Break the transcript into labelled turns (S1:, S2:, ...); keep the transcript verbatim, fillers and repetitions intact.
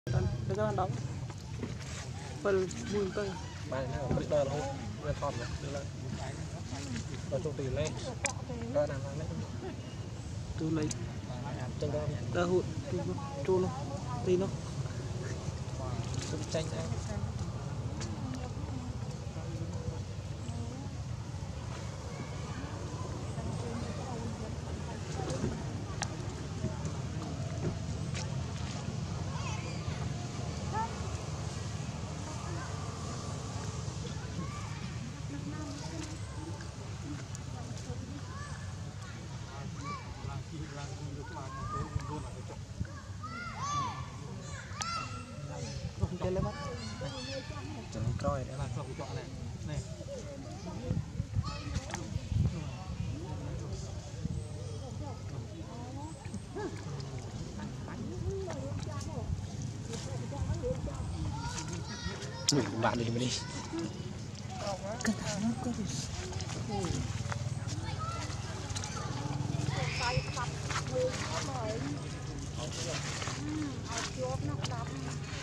S1: cái đó đóng phần mùi tơi
S2: bài này là đỡ là hộp về thọt này đưa lên nó trộn tiền lên đó là lấy
S1: từ lấy
S2: chân đó
S1: đa hụt trôn nó tí nó
S2: tranh anh
S1: cái lấy mắt
S2: chân coi để làm sao chọn này này bạn đi đi
S1: cái thằng nó có gì
S3: tay khắp người nó mời. Ừ, ở chuột nó đập.